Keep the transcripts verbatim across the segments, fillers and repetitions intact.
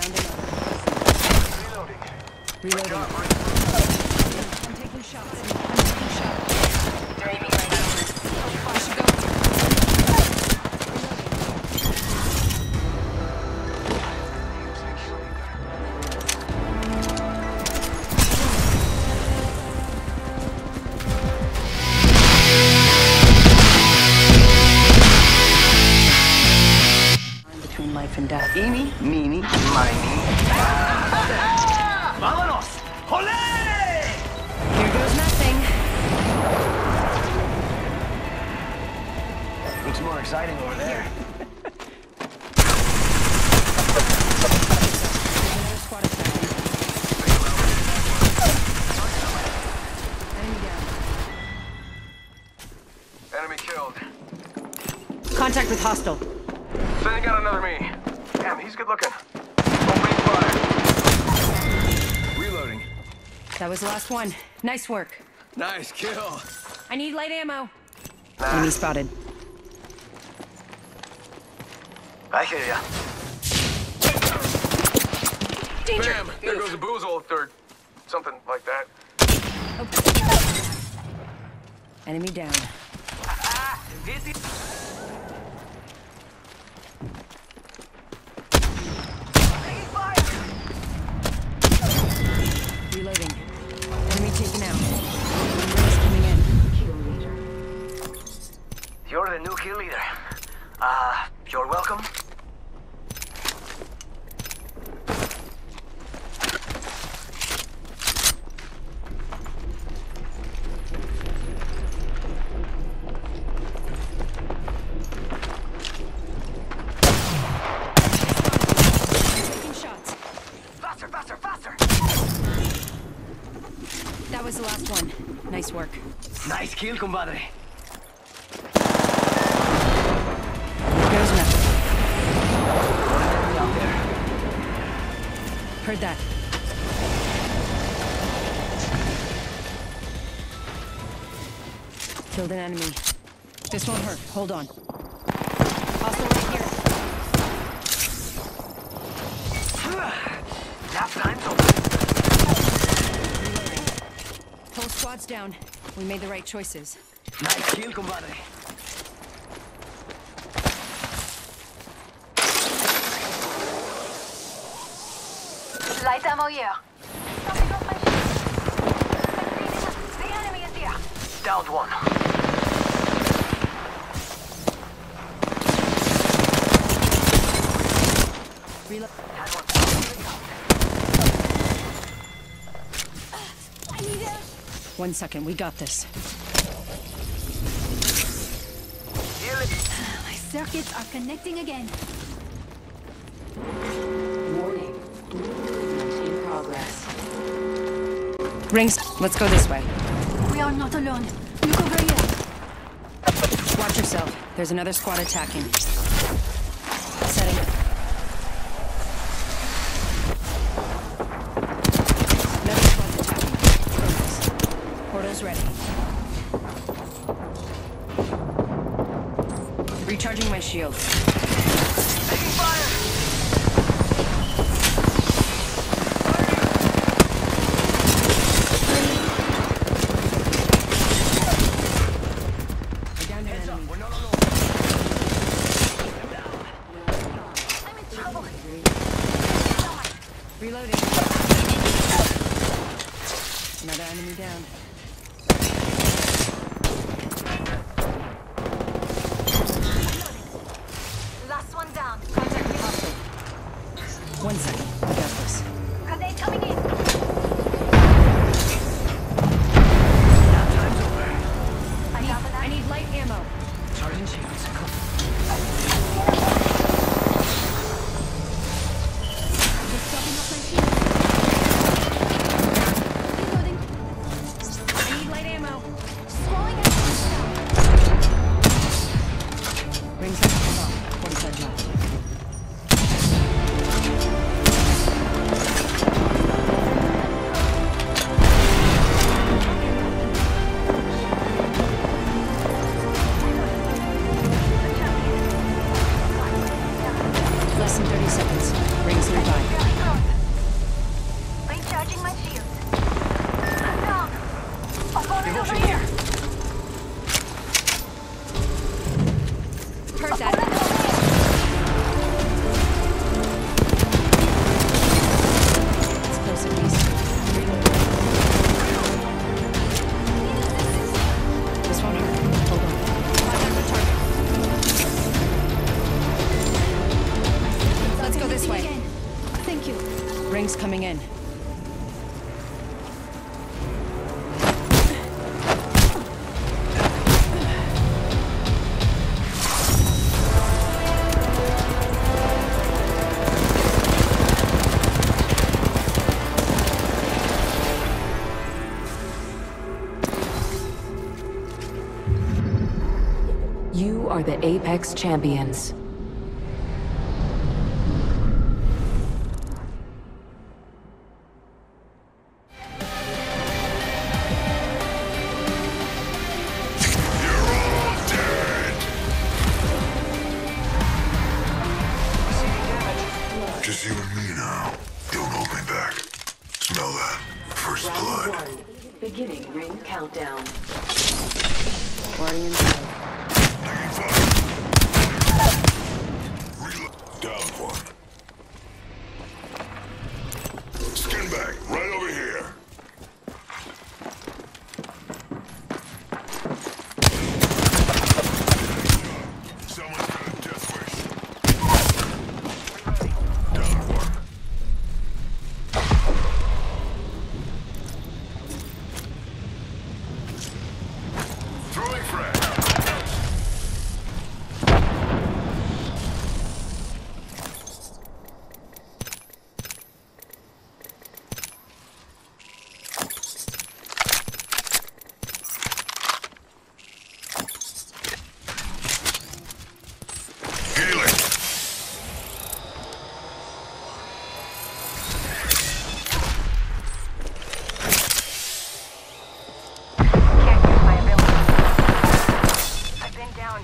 Reloading. Reloading. Job, I'm taking shots. I'm taking shots. They're aiming right now. I should go. Between life and death. Eeny, meeny, miny. ¡Vámonos! ¡Olé! Here goes nothing. Looks more exciting over there. Another squad attacking. Enemy down. Enemy killed. Contact with hostile. Sending out another me. Damn, he's good looking. Opening fire. Reloading. That was the last one. Nice work. Nice kill. I need light ammo. Nah, Enemy spotted. I hear ya. Danger! Bam! There goes a boozle, or something like that. Oh. Enemy down. Reloading. Enemy taken out. Numbers coming in. You're the new kill leader. Uh, you're welcome. Taking shots. Faster, faster, faster! That was the last one. Nice work. Nice kill, compadre. Here goes nothing. Out there. Heard that. Killed an enemy. This won't hurt. Hold on. Hostile right here. Nap time's over. Whole squad's down. We made the right choices. Nice kill, compadre. Light ammo here. Something off my shield. The enemy is here. Downed one. Reload. Had one. I need help. One second. We got this. Heal it. My circuits are connecting again. Warning. Movement in progress. Rings. Let's go this way. We are not alone. Look over here. Watch yourself. There's another squad attacking. Setting. Another squad's attacking. Focus. Portal's ready. Recharging my shields. Taking fire! We're down to Heads up, enemy. we're not alone. I'm in trouble. Reloading. Another enemy down. Last one down. Contact with hostile. One second. We got this. Grenade coming in. Nap time's over. I got the I need light ammo. Charging shields. Just dropping off my shield. Reloading. I need light ammo. Scrolling at Rings up. forty-five left. Thank you. Rings coming in. You are the Apex Champions. Just you and me now. Don't hold me back. Smell that. First blood. Round one. Beginning ring countdown. Guardians. Taking fire. Reload. Down one. Skin bag. Right over here. Someone's got a death wish. Down one. Throwing frag. Healing. Can't use my ability. I've been down.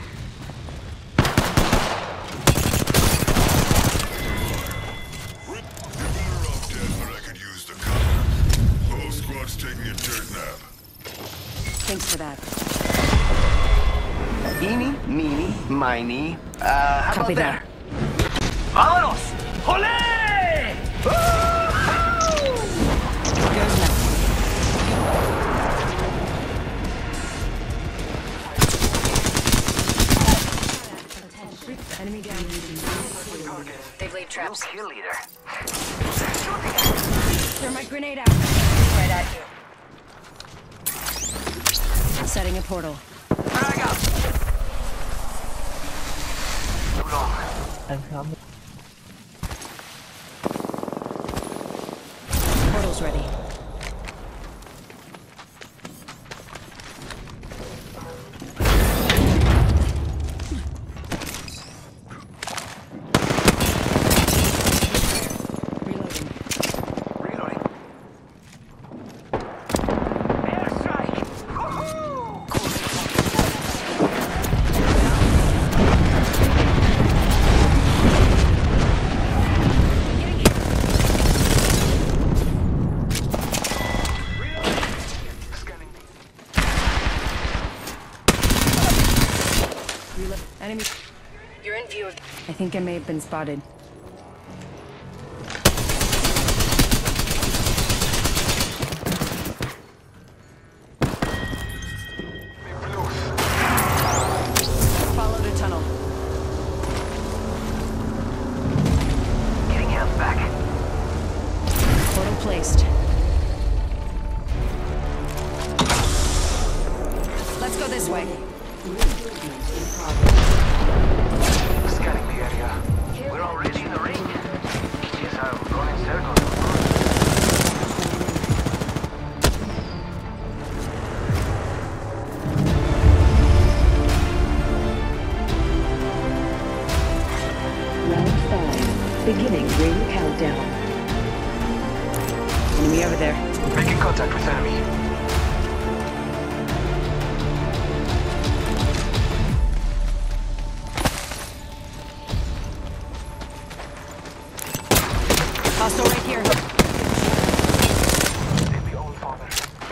You're better off dead, but I could use the cover. Whole squad's taking a dirt nap. Thanks for that. Eeny, meeny, miny. Uh, how Copy about that. there? Vámonos! Olé! Woo-hoo! Goes left. Enemy down. They've laid traps. Kill leader. Thermite grenade out. Right at you. Setting a portal. Frag out! Too long. Portal's ready. Reloading. Reloading. Airstrike! Woohoo! Scanning. Reload. Enemy. You're in view of. I think I may have been spotted. Follow the tunnel. Getting health back. Portal placed. Let's go this way. Scanning the area. We're already in the ring. Jeez, I'm running circles. Round five. Beginning ring countdown. Enemy over there. Making contact with enemy. Hostile right here. Save the old father.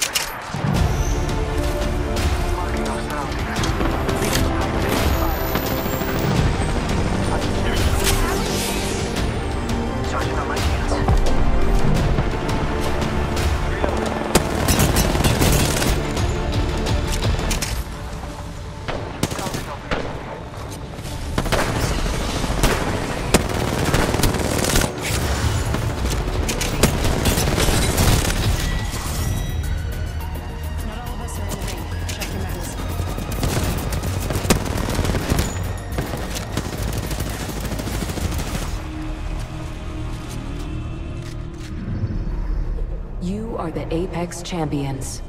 Marking our surroundings. Charging on my shields. You are the Apex Champions.